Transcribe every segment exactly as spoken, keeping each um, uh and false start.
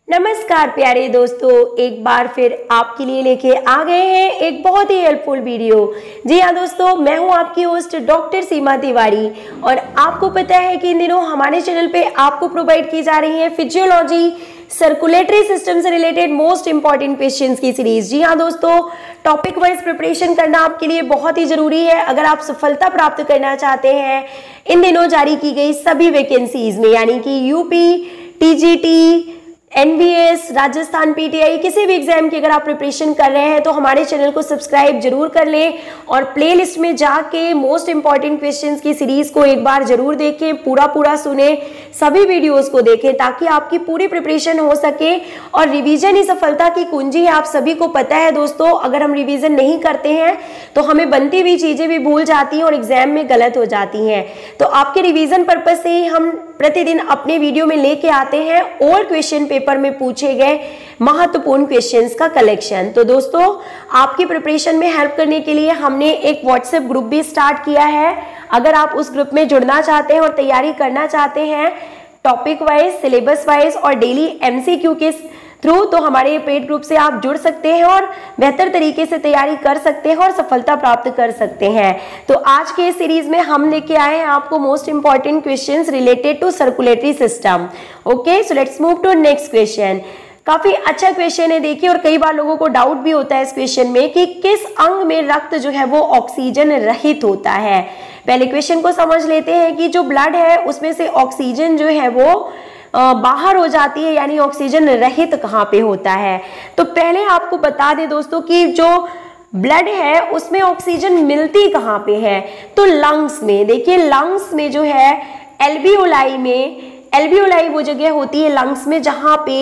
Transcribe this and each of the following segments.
नमस्कार प्यारे दोस्तों, एक बार फिर आपके लिए लेके आ गए हैं एक बहुत ही हेल्पफुल वीडियो। जी हाँ दोस्तों, मैं हूँ आपकी होस्ट डॉक्टर सीमा तिवारी और आपको पता है कि इन दिनों हमारे चैनल पे आपको प्रोवाइड की जा रही है फिजियोलॉजी सर्कुलेटरी सिस्टम से रिलेटेड मोस्ट इंपॉर्टेंट क्वेश्चंस की सीरीज। जी हाँ दोस्तों, टॉपिक वाइज प्रिपरेशन करना आपके लिए बहुत ही जरूरी है अगर आप सफलता प्राप्त करना चाहते हैं इन दिनों जारी की गई सभी वैकेंसीज में, यानी कि UP, TGT, NBS, Rajasthan PTI, किसी भी एग्जाम की अगर आप प्रिपरेशन कर रहे हैं तो हमारे चैनल को सब्सक्राइब जरूर कर लें और प्लेलिस्ट में जाके मोस्ट इंपॉर्टेंट क्वेश्चंस की सीरीज को एक बार जरूर देखें, पूरा पूरा सुने, सभी वीडियोस को देखें ताकि आपकी पूरी प्रिपरेशन हो सके। और रिवीजन ही सफलता की कुंजी है, आप सभी को पता है दोस्तों। अगर हम रिवीजन नहीं करते हैं तो हमें बनती हुई चीजें भी भूल जाती हैं और एग्जाम में गलत हो जाती हैं। तो आपके रिवीजन पर्पज से ही हम प्रतिदिन अपने वीडियो में लेके आते हैं और क्वेश्चन पेपर में पूछे गए महत्वपूर्ण क्वेश्चंस का कलेक्शन। तो दोस्तों, आपकी प्रिपरेशन में हेल्प करने के लिए हमने एक व्हाट्सएप ग्रुप भी स्टार्ट किया है। अगर आप उस ग्रुप में जुड़ना चाहते हैं और तैयारी करना चाहते हैं टॉपिक वाइज, सिलेबस वाइज और डेली एमसीक्यू के थ्रू, तो हमारे पेड ग्रुप से आप जुड़ सकते हैं और बेहतर तरीके से तैयारी कर सकते हैं और सफलता प्राप्त कर सकते हैं। तो आज के इस सीरीज में हम लेके आए हैं आपको most important questions related to circulatory system. Okay, so let's move to next question. काफी अच्छा क्वेश्चन है देखिए, और कई बार लोगों को डाउट भी होता है इस क्वेश्चन में कि किस अंग में रक्त जो है वो ऑक्सीजन रहित होता है। पहले क्वेश्चन को समझ लेते हैं कि जो ब्लड है उसमें से ऑक्सीजन जो है वो बाहर हो जाती है, यानी ऑक्सीजन रहित कहाँ पे होता है। तो पहले आपको बता दें दोस्तों कि जो ब्लड है उसमें ऑक्सीजन मिलती कहाँ पे है, तो लंग्स में। देखिए लंग्स में जो है एल्वियोलाई में, एल्वियोलाई वो जगह होती है लंग्स में जहाँ पे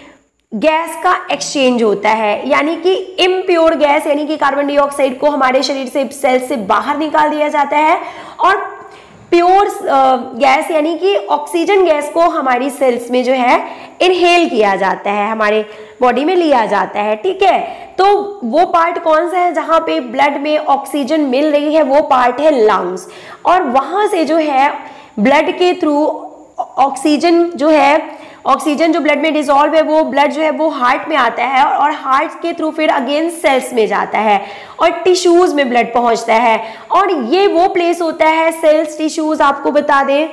गैस का एक्सचेंज होता है, यानी कि इम्प्योर गैस यानी कि कार्बन डाइऑक्साइड को हमारे शरीर से, सेल से बाहर निकाल दिया जाता है और प्योर गैस यानी कि ऑक्सीजन गैस को हमारी सेल्स में जो है इनहेल किया जाता है, हमारे बॉडी में लिया जाता है। ठीक है, तो वो पार्ट कौन सा है जहां पे ब्लड में ऑक्सीजन मिल रही है, वो पार्ट है लंग्स। और वहां से जो है ब्लड के थ्रू ऑक्सीजन जो है, ऑक्सीजन जो ब्लड में डिसॉल्व है वो ब्लड जो है वो हार्ट में आता है और हार्ट के थ्रू फिर अगेन सेल्स में जाता है और टिश्यूज में ब्लड पहुंचता है। और ये वो प्लेस होता है सेल्स, टिश्यूज आपको बता दें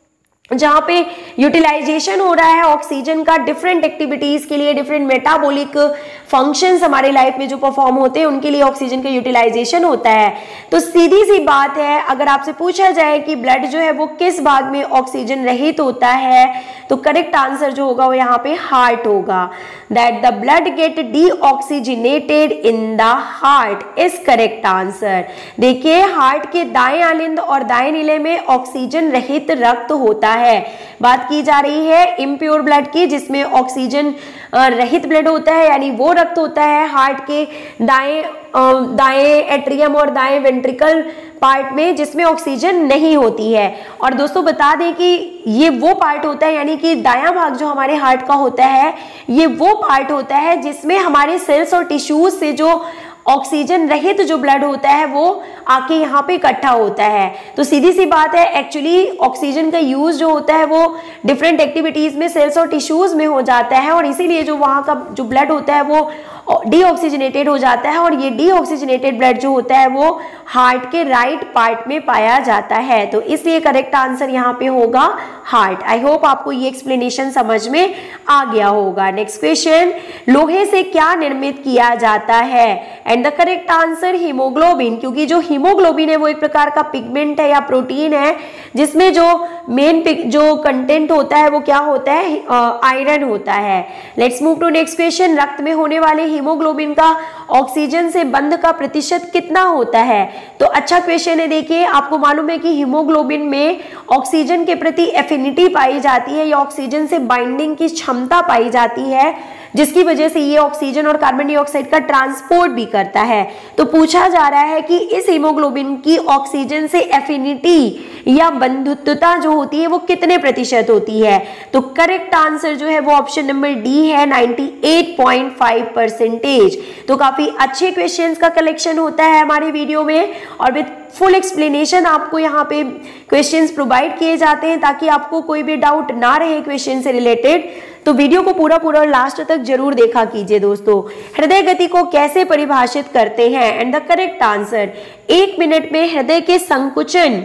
जहाँ पे यूटिलाइजेशन हो रहा है ऑक्सीजन का डिफरेंट एक्टिविटीज के लिए, डिफरेंट मेटाबॉलिक फंक्शंस हमारे लाइफ में जो परफॉर्म होते हैं उनके लिए ऑक्सीजन का यूटिलाइजेशन होता है। तो सीधी सी बात है, अगर आपसे पूछा जाए कि ब्लड जो है वो किस भाग में ऑक्सीजन रहित होता है, तो करेक्ट आंसर जो होगा वो यहाँ पे हार्ट होगा। That the blood get deoxygenated in the heart is correct answer. देखिए हार्ट के दाएं आलिंद और दाएं नीले में ऑक्सीजन रहित रक्त होता है। बात की जा रही है इम्प्योर ब्लड की, जिसमें ऑक्सीजन रहित ब्लड होता है, यानी वो रक्त होता है हार्ट के दाएं दाएं एट्रियम और दाएं वेंट्रिकल पार्ट में जिसमें ऑक्सीजन नहीं होती है। और दोस्तों बता दें कि ये वो पार्ट होता है, यानी कि दायां भाग जो हमारे हार्ट का होता है ये वो पार्ट होता है जिसमें हमारे सेल्स और टिश्यूज से जो ऑक्सीजन रहित जो ब्लड होता है वो आके यहाँ पे इकट्ठा होता है। तो सीधी सी बात है, एक्चुअली ऑक्सीजन का यूज जो होता है वो डिफरेंट एक्टिविटीज में सेल्स और टिश्यूज में हो जाता है और इसीलिए जो वहाँ का जो ब्लड होता है वो डीऑक्सीजनेटेड हो जाता है और ये डीऑक्सीजनेटेड ब्लड जो होता है वो हार्ट के राइट पार्ट में पाया जाता है। तो इसलिए करेक्ट आंसर यहाँ पे होगा हार्ट। आई होप आपको ये एक्सप्लेनेशन समझ में आ गया होगा। नेक्स्ट क्वेश्चन, लोहे से क्या निर्मित किया जाता है? And the correct answer haemoglobin, क्योंकि जो हीमोग्लोबिन है वो एक प्रकार का पिगमेंट है या प्रोटीन है जिसमें जो मेन जो कंटेंट होता है वो क्या होता है, आयरन होता है। Let's move to next question. रक्त में होने वाले हीमोग्लोबिन का ऑक्सीजन से बंध का प्रतिशत कितना होता है? तो अच्छा क्वेश्चन है। देखिए आपको मालूम है कि हीमोग्लोबिन में ऑक्सीजन के प्रति एफिनिटी पाई जाती है या ऑक्सीजन से बाइंडिंग की क्षमता पाई जाती है, जिसकी वजह से ये ऑक्सीजन और कार्बन डाइऑक्साइड का ट्रांसपोर्ट भी करता है। तो पूछा जा रहा है कि इस हीमोग्लोबिन की ऑक्सीजन से एफिनिटी या बंधुत्वता जो होती है वो कितने प्रतिशत होती है? तो करेक्ट आंसर जो है वो ऑप्शन नंबर डी है, अट्ठानवे पॉइंट पाँच परसेंटेज। तो काफी अच्छे क्वेश्चंस का कलेक्शन होता है हमारे वीडियो में और विद फुल एक्सप्लेनेशन आपको यहाँ पे क्वेश्चंस प्रोवाइड किए जाते हैं ताकि आपको कोई भी डाउट ना रहे क्वेश्चन से रिलेटेड। तो वीडियो को पूरा पूरा लास्ट तक जरूर देखा कीजिए दोस्तों। हृदय गति को कैसे परिभाषित करते हैं? एंड द करेक्ट आंसर, एक मिनट में हृदय के संकुचन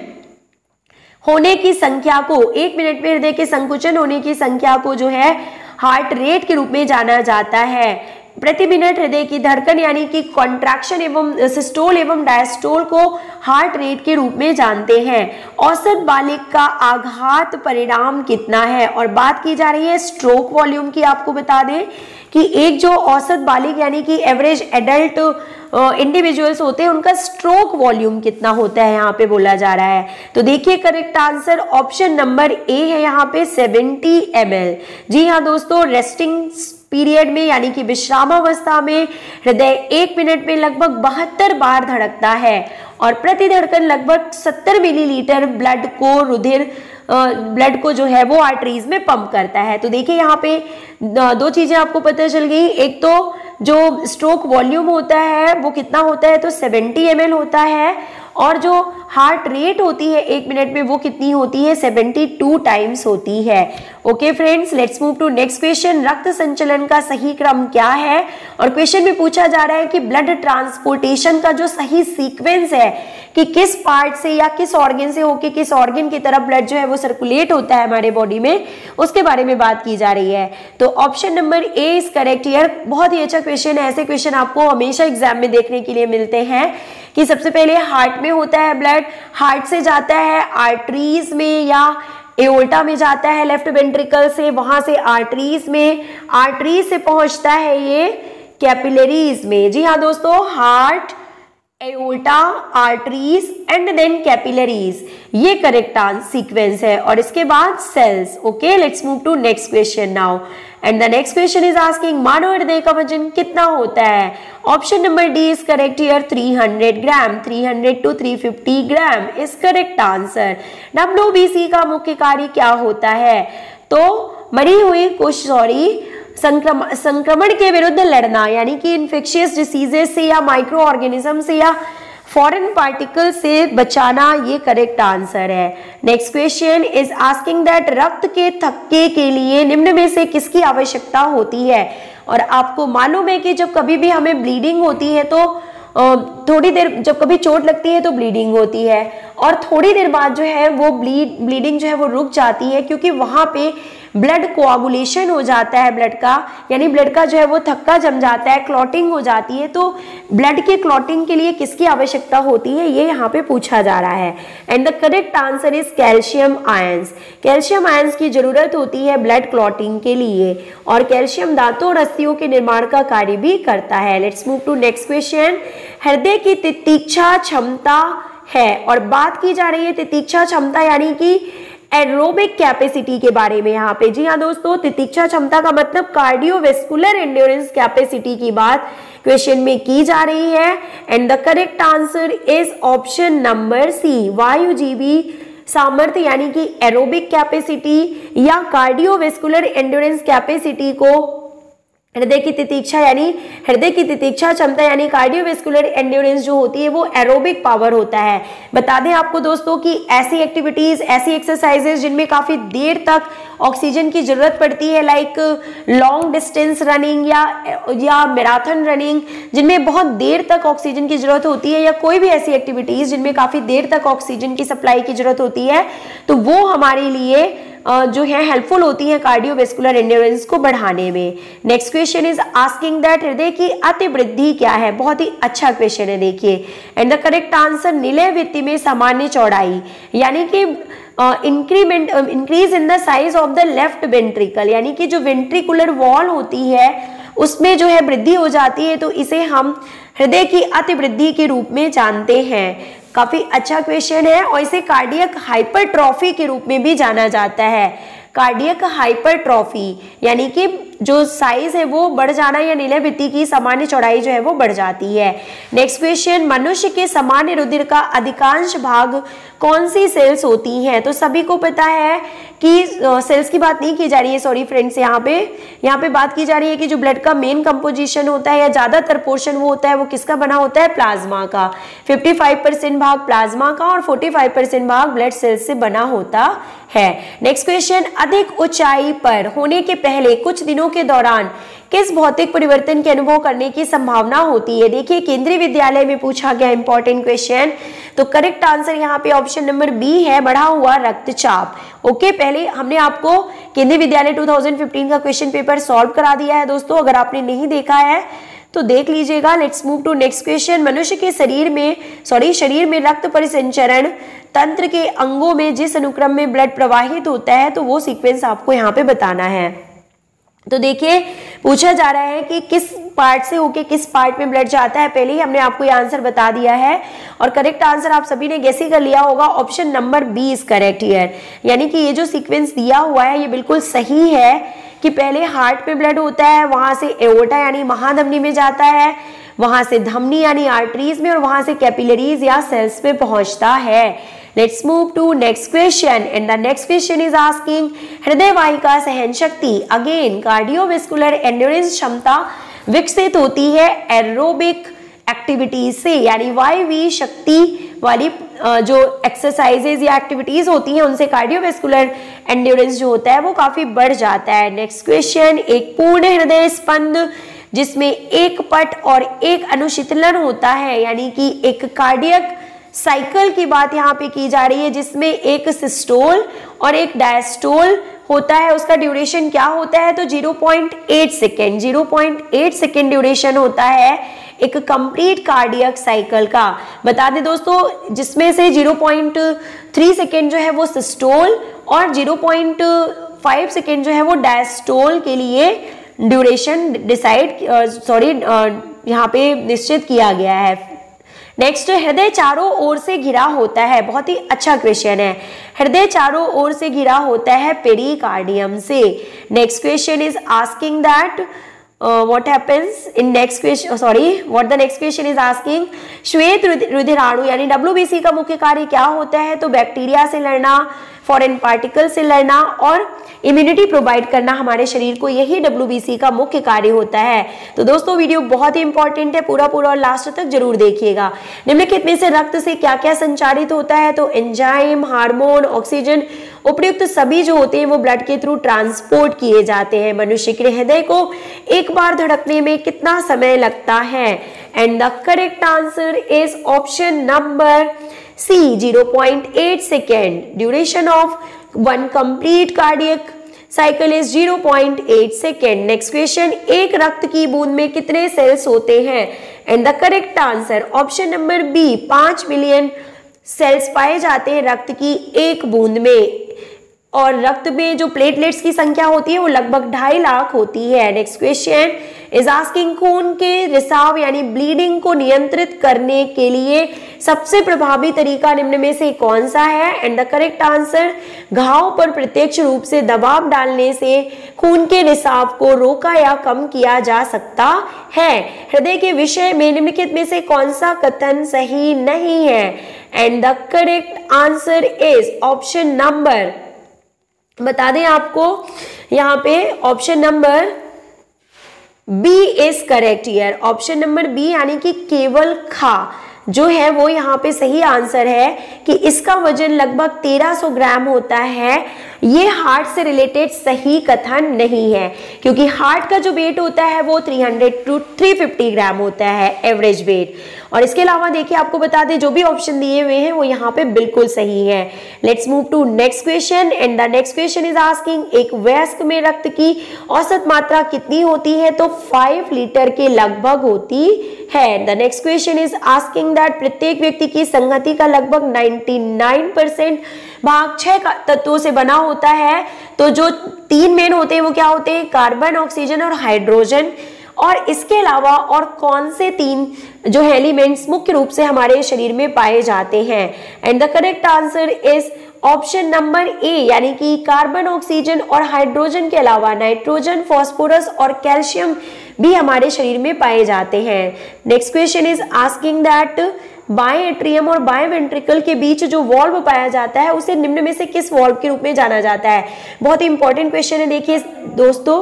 होने की संख्या को एक मिनट में हृदय के संकुचन होने की संख्या को जो है हार्ट रेट के रूप में जाना जाता है। प्रति मिनट हृदय की धड़कन यानी कि कॉन्ट्रैक्शन एवं सिस्टोल एवं डायस्टोल को हार्ट रेट के रूप में जानते हैं। औसत बालिग का आघात परिणाम कितना है? और बात की जा रही है स्ट्रोक वॉल्यूम की। आपको बता दें कि एक जो औसत बालिग यानी कि एवरेज एडल्ट इंडिविजुअल्स होते हैं उनका स्ट्रोक वॉल्यूम कितना होता है यहाँ पे बोला जा रहा है। तो देखिए correct answer option number A है यहाँ पे सेवेंटी एम एल। जी हाँ दोस्तों, रेस्टिंग पीरियड में यानी कि विश्रामावस्था में हृदय एक मिनट में लगभग बहत्तर बार धड़कता है और प्रति धड़कन लगभग सत्तर मिलीलीटर ब्लड को रुधिर ब्लड को जो है वो आर्टरीज में पंप करता है। तो देखिए यहाँ पे दो चीजें आपको पता चल गई। एक तो जो स्ट्रोक वॉल्यूम होता है वो कितना होता है, तो सेवेंटी एम एल होता है, और जो हार्ट रेट होती है एक मिनट में वो कितनी होती है, सेवेंटी टू टाइम्स होती है। Okay friends, let's move to next question. रक्त संचलन का सही क्रम क्या है? और क्वेश्चन में पूछा जा रहा है कि ब्लड ट्रांसपोर्टेशन का जो सही सीक्वेंस है कि किस पार्ट से या किस ऑर्गन से होके किस ऑर्गन की तरफ ब्लड जो है वो सर्कुलेट होता है हमारे बॉडी में, उसके बारे में बात की जा रही है। तो option number A is correct here. बहुत ही अच्छा क्वेश्चन है। ऐसे क्वेश्चन आपको हमेशा एग्जाम में देखने के लिए मिलते हैं कि सबसे पहले हार्ट में होता है ब्लड, हार्ट से जाता है आर्टरीज में या एओर्टा में जाता है लेफ्ट वेंट्रिकल से, वहां से आर्टरीज में, आर्टरीज से पहुंचता है ये कैपिलरीज में। जी हाँ दोस्तों, heart, aorta, arteries and then capillaries, ये करेक्ट सीक्वेंस है। और इसके बाद cells. Okay, let's move to next question now. And the next question is asking मानव हृदय का वजन कितना होता है? Option number D is correct here, three hundred gram, three hundred to three fifty gram is correct answer. WBC का मुख्य कार्य क्या होता है? तो मरी हुई कोश सॉरी संक्रमण संक्रमण के विरुद्ध लड़ना, यानी कि इन्फेक्शियस डिसीजेस से या माइक्रो ऑर्गेनिज्म से या फॉरेन पार्टिकल से बचाना, ये करेक्ट आंसर है। Next question is asking that रक्त के थक्के के लिए निम्न में से किसकी आवश्यकता होती है? और आपको मालूम है कि जब कभी भी हमें ब्लीडिंग होती है तो थोड़ी देर, जब कभी चोट लगती है तो ब्लीडिंग होती है और थोड़ी देर बाद जो है वो ब्लीड ब्लीडिंग जो है वो रुक जाती है, क्योंकि वहां पे ब्लड कोआगुलेशन हो जाता है ब्लड का, यानी ब्लड का जो है वो थक्का जम जाता है, क्लॉटिंग हो जाती है। तो ब्लड के क्लॉटिंग के लिए किसकी आवश्यकता होती है, ये यहाँ पे पूछा जा रहा है। And the correct answer is calcium ions. Calcium ions की जरूरत होती है ब्लड क्लॉटिंग के लिए, और कैल्शियम दांतों और अस्थियों के निर्माण का कार्य भी करता है। Let's move to next question. हृदय की तितीक्षा क्षमता है, और बात की जा रही है तितीक्षा क्षमता यानी कि एरोबिक कैपेसिटी के बारे में यहाँ पे। जी हाँ दोस्तों, तितीक्षा क्षमता का मतलब कार्डियोवेस्कुलर एंड्योरेंस कैपेसिटी की बात क्वेश्चन में की जा रही है। And the correct answer is option number C, वायुजीवी सामर्थ्य यानी कि एरोबिक कैपेसिटी या कार्डियोवेस्कुलर एंड्योरेंस कैपेसिटी को हृदय की तितीक्षा यानी हृदय की तितीक्षा क्षमता यानी कार्डियोवेस्कुलर एंड्योरेंस जो होती है वो एरोबिक पावर होता है। बता दें आपको दोस्तों कि ऐसी एक्टिविटीज, ऐसी एक्सरसाइजेज जिनमें काफी देर तक ऑक्सीजन की जरूरत पड़ती है, लाइक लॉन्ग डिस्टेंस रनिंग या या मैराथन रनिंग, जिनमें बहुत देर तक ऑक्सीजन की जरूरत होती है, या कोई भी ऐसी एक्टिविटीज जिनमें काफी देर तक ऑक्सीजन की सप्लाई की जरूरत होती है, तो वो हमारे लिए जो है हेल्पफुल होती है कार्डियोवेस्कुलर एंड्योरेंस को बढ़ाने में। Next question is asking that हृदय की अतिवृद्धि क्या है? बहुत ही अच्छा क्वेश्चन है, देखिए। एंड द करेक्ट आंसर निलय भित्ति में सामान्य चौड़ाई, यानी कि increment increase in the size of the left ventricle, यानी कि जो वेंट्रिकुलर वॉल होती है उसमें जो है वृद्धि हो जाती है, तो इसे हम हृदय की अतिवृद्धि के रूप में जानते हैं। काफी अच्छा क्वेश्चन है, और इसे कार्डियक हाइपरट्रॉफी के रूप में भी जाना जाता है। कार्डियक हाइपरट्रॉफी यानी कि जो साइज है वो बढ़ जाना या नीले भित्ति की सामान्य चौड़ाई जो है वो बढ़ जाती है। नेक्स्ट क्वेश्चन, मनुष्य के सामान्य रुधिर का अधिकांश भाग कौन सी सेल्स होती हैं? तो सभी को पता है कि सेल्स की बात नहीं की जा रही है, सॉरी फ्रेंड्स, यहाँ पे यहाँ पे बात की जा रही है कि जो ब्लड का मेन कंपोजिशन होता है या ज्यादातर पोर्शन वो होता है वो किसका बना होता है? प्लाज्मा का। पचपन परसेंट भाग प्लाज्मा का और पैंतालीस परसेंट भाग ब्लड सेल्स से बना होता है। नेक्स्ट क्वेश्चन, अधिक ऊंचाई पर होने के पहले कुछ दिनों के दौरान किस भौतिक परिवर्तन के अनुभव करने की संभावना होती है? देखिए केंद्रीय विद्यालय में पूछा गया इंपॉर्टेंट क्वेश्चन, तो करेक्ट आंसर यहाँ पे ऑप्शन नंबर बी है, बढ़ा हुआ रक्तचाप। ओके, पहले हमने आपको केंद्रीय विद्यालय दो हज़ार पंद्रह का क्वेश्चन पेपर सॉल्व करा दिया है दोस्तों, अगर आपने नहीं देखा है तो देख लीजिएगा। Let's move to next question, मनुष्य के शरीर में सॉरी शरीर में रक्त परिसंचरण तंत्र के अंगों में जिस अनुक्रम में ब्लड प्रवाहित होता है तो वो सीक्वेंस आपको यहाँ पे बताना है। तो देखिए पूछा जा रहा है कि किस पार्ट से होके किस पार्ट में ब्लड जाता है, पहले ही हमने आपको ये आंसर बता दिया है और करेक्ट आंसर आप सभी ने गेस ही कर लिया होगा, option number B is correct here. यानी कि ये जो सीक्वेंस दिया हुआ है ये बिल्कुल सही है कि पहले हार्ट में ब्लड होता है, वहां से एओर्टा यानी महाधमनी में जाता है, वहां से धमनी यानी आर्टरीज में और वहां से कैपिलरीज या सेल्स में पहुंचता है। Let's move to next question and the next question is asking, हृदय वाहिका सहन शक्ति अगेन कार्डियोवेस्कुलर एंड्योरेंस क्षमता विकसित होती है एरोबिक एक्टिविटीज से, यानी वायवीय शक्ति वाली जो एक्सरसाइजेज या एक्टिविटीज होती हैं उनसे कार्डियोवेस्कुलर एंड्योरेंस जो होता है वो काफी बढ़ जाता है। नेक्स्ट क्वेश्चन, एक पूर्ण हृदय स्पंद जिसमें एक पट और एक अनुशीतलन होता है, यानी कि एक कार्डियक साइकिल की बात यहाँ पे की जा रही है जिसमें एक सिस्टोल और एक डायस्टोल होता है, उसका ड्यूरेशन क्या होता है? तो zero point eight second zero point eight second duration होता है एक कंप्लीट कार्डियक साइकिल का। बता दें दोस्तों, जिसमें से ज़ीरो पॉइंट थ्री सेकेंड जो है वो सिस्टोल और ज़ीरो पॉइंट फाइव सेकेंड जो है वो डायस्टोल के लिए ड्यूरेशन डिसाइड सॉरी यहाँ पे निश्चित किया गया है। नेक्स्ट, हृदय चारों ओर से घिरा होता है, बहुत ही अच्छा क्वेश्चन है, हृदय चारों ओर से घिरा होता है पेरिकार्डियम से। Next question is asking that what happens in next question sorry what the next question is asking, श्वेत रुधिराणु यानी डब्ल्यूबीसी का मुख्य कार्य क्या होता है? तो बैक्टीरिया से लड़ना, फॉरेन पार्टिकल से लड़ना और इम्यूनिटी प्रोवाइड करना हमारे शरीर को, यही डब्ल्यूबीसी का मुख्य कार्य होता है। तो दोस्तों वीडियो बहुत ही इंपॉर्टेंट है, पूरा पूरा और लास्ट तक जरूर देखिएगा। निम्नलिखित में से रक्त से क्या क्या संचारित होता है? तो एंजाइम, हार्मोन, ऑक्सीजन उपयुक्त सभी जो होते हैं वो ब्लड के थ्रू ट्रांसपोर्ट किए जाते हैं। मनुष्य के हृदय को एक बार धड़कने में कितना समय लगता है? And the correct answer is option number C, zero point eight second. Duration of one complete cardiac cycle is zero point eight second. Next question, एक रक्त की बूंद में कितने सेल्स होते हैं? And the correct answer option number B, पांच million cells पाए जाते हैं रक्त की एक बूंद में और रक्त में जो प्लेटलेट्स की संख्या होती है वो लगभग ढाई लाख होती है। नेक्स्ट क्वेश्चन इज आस्किंग, खून के रिसाव यानी ब्लीडिंग को नियंत्रित करने के लिए सबसे प्रभावी तरीका निम्न में से कौन सा है? एंड द करेक्ट आंसर, घाव पर प्रत्यक्ष रूप से दबाव डालने से खून के रिसाव को रोका या कम किया जा सकता है। हृदय के विषय में निम्नलिखित में से कौन सा कथन सही नहीं है? And the correct answer is option number, बता दें आपको यहाँ पे option number B is correct here. Option number B यानी कि केवल खा जो है वो यहाँ पे सही आंसर है कि इसका वजन लगभग तेरह सौ ग्राम होता है। ये हार्ट से रिलेटेड सही कथन नहीं है क्योंकि हार्ट का जो वेट होता है वो तीन सौ टू तीन सौ पचास ग्राम होता है एवरेज वेट। और इसके अलावा देखिए आपको बता दें जो भी ऑप्शन दिए हुए हैं वो यहाँ पे बिल्कुल सही है। Let's move to next question and the next question is asking, एक वयस्क में रक्त की औसत मात्रा कितनी होती है? तो फाइव लीटर के लगभग होती है। The next question is asking that प्रत्येक व्यक्ति की संगति का लगभग निन्यानवे परसेंट भाग छह तत्वों से बना होता है। तो जो तीन मेन होते हैं वो क्या होते हैं? कार्बन, ऑक्सीजन और हाइड्रोजन। और इसके अलावा और कौन से तीन जो एलिमेंट्स मुख्य रूप से हमारे शरीर में पाए जाते हैं? And the correct answer is option number A यानी कि कार्बन, ऑक्सीजन और हाइड्रोजन के अलावा नाइट्रोजन, फास्फोरस और कैल्शियम भी हमारे शरीर में पाए जाते हैं। Next question is asking that बाएं एट्रियम और बाएं वेंट्रिकल के बीच जो वॉल्व पाया जाता है उसे निम्न में से किस वॉल्व के रूप में जाना जाता है। बहुत ही इंपॉर्टेंट क्वेश्चन है, देखिए दोस्तों।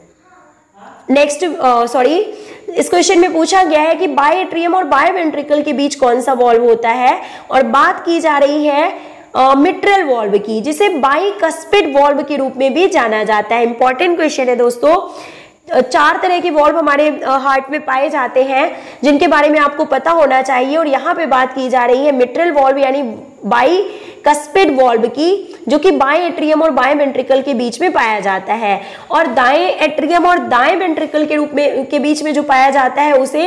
नेक्स्ट सॉरी इस क्वेश्चन में पूछा गया है कि बाएं एट्रियम और बाएं वेंट्रिकल के बीच कौन सा वॉल्व होता है, और बात की जा रही है मिट्रल वॉल्व की, जिसे बाइकस्पिड वॉल्व के रूप में भी जाना जाता है। इंपॉर्टेंट क्वेश्चन है दोस्तों। चार तरह के वॉल्व हमारे हार्ट में पाए जाते हैं जिनके बारे में आपको पता होना चाहिए, और यहाँ पे बात की जा रही है मिट्रल वॉल्व यानी बाइकस्पिड वॉल्व की, जो कि बाएं एट्रियम और बाएं वेंट्रिकल के बीच में पाया जाता है। और दाएं एट्रियम और दाएं वेंट्रिकल के रूप में के बीच में जो पाया जाता है उसे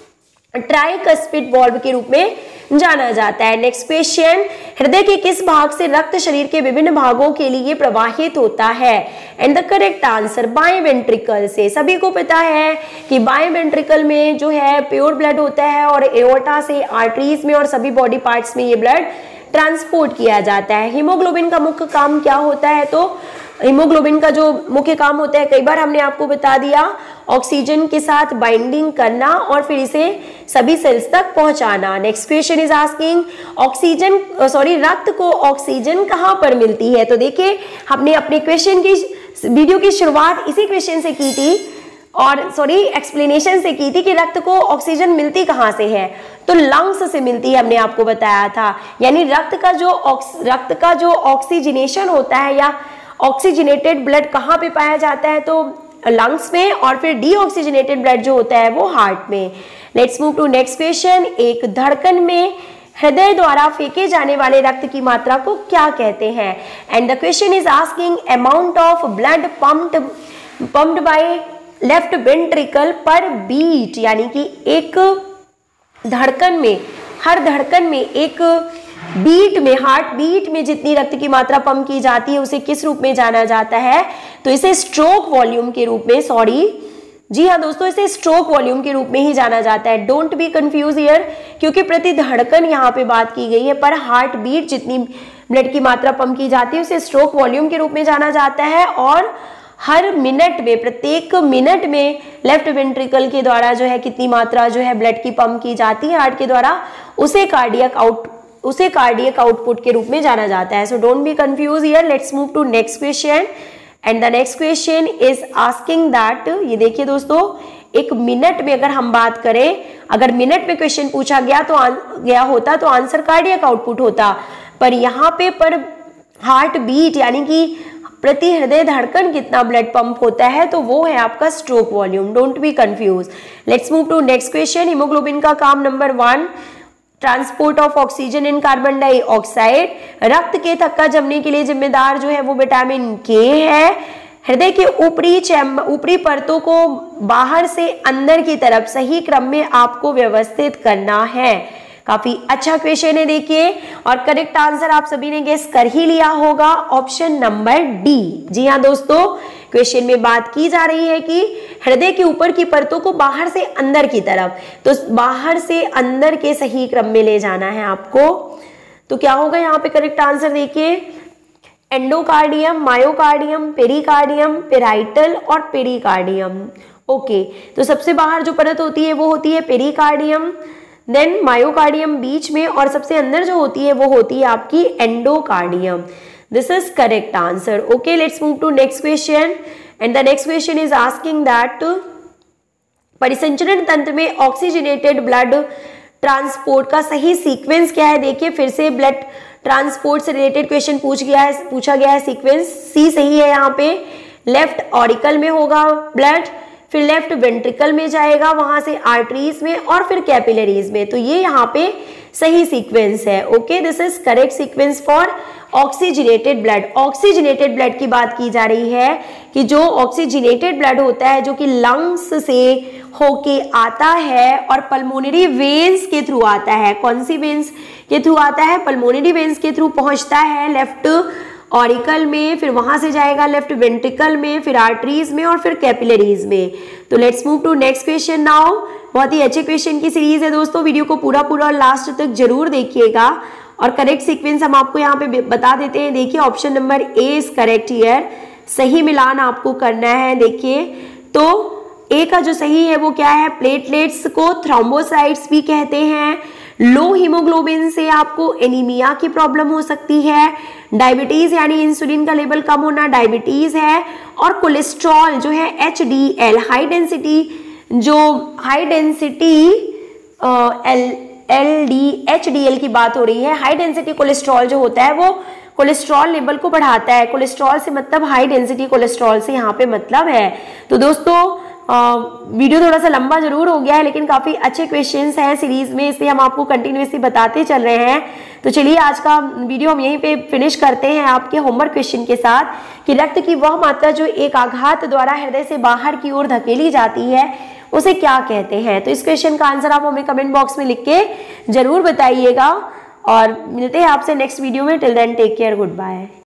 ट्राइकस्पिड वॉल्व के रूप में जाना जाता है। नेक्स्ट क्वेश्चन, हृदय के किस भाग से रक्त शरीर के विभिन्न भागों के लिए प्रवाहित होता है? एंड द करेक्ट आंसर बाएं वेंट्रिकल से। सभी को पता है कि बाएं वेंट्रिकल में जो है प्योर ब्लड होता है, और एओर्टा से आर्टरीज में और सभी बॉडी पार्ट्स में ये ब्लड ट्रांसपोर्ट किया जाता है। हीमोग्लोबिन का मुख्य काम क्या होता है? तो हीमोग्लोबिन का जो मुख्य काम होता है, कई बार हमने आपको बता दिया, ऑक्सीजन के साथ बाइंडिंग करना और फिर इसे सभी सेल्स तक पहुंचाना। Next question is asking oxygen sorry रक्त को ऑक्सीजन कहां पर मिलती है? तो देखिए हमने अपने क्वेश्चन की वीडियो की शुरुआत इसी क्वेश्चन से की थी, और सॉरी एक्सप्लेनेशन से की थी कि रक्त को ऑक्सीजन मिलती कहां से है, तो लंग्स से मिलती है, हमने आपको बताया था। यानी रक्त का जो रक्त का जो ऑक्सीजनेशन होता है या ऑक्सीजनेटेड ब्लड कहाँ पे पाया जाता है? तो लंग्स में, और फिर डीऑक्सीजनेटेड ब्लड जो होता है वो हार्ट में। Let's move to next question. एक धड़कन में हृदय द्वारा फेंके जाने वाले रक्त की मात्रा को क्या कहते हैं? And the question is asking amount of blood pumped pumped by left ventricle per beat, यानी कि एक धड़कन में, हर धड़कन में एक बीट में, हार्ट बीट में जितनी रक्त की मात्रा पंप की जाती है उसे किस रूप में जाना जाता है? तो इसे स्ट्रोक वॉल्यूम के रूप में, सॉरी जी हाँ दोस्तों, इसे स्ट्रोक वॉल्यूम के रूप में ही जाना जाता है। डोंट बी कंफ्यूज हियर, क्योंकि प्रति धड़कन यहाँ पे बात की गई है, पर हार्ट बीट जितनी ब्लड की मात्रा पंप की जाती है उसे स्ट्रोक वॉल्यूम के रूप में जाना जाता है। और हर मिनट में, प्रत्येक मिनट में लेफ्ट वेंट्रिकल के द्वारा जो है कितनी मात्रा जो है ब्लड की पंप की जाती है हार्ट के द्वारा, उसे कार्डियक आउट उसे कार्डियक आउटपुट के रूप में जाना जाता है। So don't be confuse here. Let's move to next question. And the next question is asking that, ये देखिए दोस्तों, एक मिनट में अगर हम बात करें, अगर मिनट में क्वेश्चन पूछा गया तो गया होता तो आंसर कार्डियक आउटपुट होता, पर यहाँ पे पर हार्ट बीट यानी कि प्रति हृदय धड़कन कितना ब्लड पंप होता है, तो वो है आपका stroke volume. Don't be confuse. Let's move to next question. Haemoglobin का काम number one, transport of oxygen in carbon dioxide. रक्त के थक्का जमने के लिए जिम्मेदार जो है वो विटामिन के है। हृदय के ऊपरी चैम्बर ऊपरी परतों को बाहर से अंदर की तरफ सही क्रम में आपको व्यवस्थित करना है। काफी अच्छा क्वेश्चन है देखिए, और करेक्ट आंसर आप सभी ने गेस कर ही लिया होगा, ऑप्शन नंबर डी। जी हाँ दोस्तों, क्वेश्चन में बात की जा रही है कि हृदय के ऊपर की परतों को बाहर से अंदर की तरफ, तो बाहर से अंदर के सही क्रम में ले जाना है आपको। तो क्या होगा यहाँ पे करेक्ट आंसर देखिए, एंडोकार्डियम, मायोकार्डियम, पेरिकार्डियम, पेराइटल और पेरिकार्डियम। ओके, तो सबसे बाहर जो परत होती है वो होती है पेरिकार्डियम, देन मायोकार्डियम बीच में, और सबसे अंदर जो होती है वो होती है आपकी endocardium. This is correct answer. Okay, let's move to next question. And the next question is asking that परिसंचरण तंत्र में ऑक्सीजनेटेड ब्लड ट्रांसपोर्ट का सही सीक्वेंस क्या है? देखिए फिर से ब्लड ट्रांसपोर्ट से रिलेटेड क्वेश्चन पूछ गया है पूछा गया है सीक्वेंस सी सही है यहाँ पे। लेफ्ट ऑरिकल में होगा ब्लड, फिर लेफ्ट वेंट्रिकल में जाएगा, वहां से आर्टरीज में और फिर कैपिलरीज में। तो ये यहाँ पे सही सीक्वेंस है। Okay, this is correct sequence for oxygenated blood. Oxygenated blood की बात की जा रही है कि जो ऑक्सीजनेटेड ब्लड होता है जो कि लंग्स से होके आता है और पल्मोनरी वेन्स के थ्रू आता है। कौन सी वेन्स के थ्रू आता है? पल्मोनरी वेन्स के थ्रू पहुंचता है लेफ्ट ऑरिकल में, फिर वहां से जाएगा लेफ्ट वेंट्रिकल में, फिर आर्टरीज में और फिर कैपिलरीज में। तो let's move to next question now. बहुत ही अच्छे क्वेश्चन की सीरीज है दोस्तों, वीडियो को पूरा पूरा लास्ट तक जरूर देखिएगा और करेक्ट सीक्वेंस हम आपको यहाँ पे बता देते हैं। देखिए option number A is correct here, सही मिलान आपको करना है। देखिए तो ए का जो सही है वो क्या है, प्लेटलेट्स को थ्रोम्बोसाइट्स भी कहते हैं। लो हीमोग्लोबिन से आपको एनीमिया की प्रॉब्लम हो सकती है। डायबिटीज यानी इंसुलिन का लेवल कम होना डायबिटीज है। और कोलेस्ट्रॉल जो है H D L, high density जो high density L L D H D L की बात हो रही है। हाई डेंसिटी कोलेस्ट्रॉल जो होता है वो कोलेस्ट्रॉल लेवल को बढ़ाता है। कोलेस्ट्रॉल से मतलब हाई डेंसिटी कोलेस्ट्रॉल से यहाँ पे मतलब है। तो दोस्तों आ, वीडियो थोड़ा सा लंबा जरूर हो गया है, लेकिन काफी अच्छे क्वेश्चंस हैं सीरीज में, इसलिए हम आपको कंटिन्यूसली बताते चल रहे हैं। तो चलिए आज का वीडियो हम यहीं पे फिनिश करते हैं आपके होमवर्क क्वेश्चन के साथ कि रक्त की वह मात्रा जो एक आघात द्वारा हृदय से बाहर की ओर धकेली जाती है उसे क्या कहते हैं। तो इस क्वेश्चन का आंसर आप हमें कमेंट बॉक्स में लिख के जरूर बताइएगा और मिलते हैं आपसे नेक्स्ट वीडियो में। Till then take care, good bye.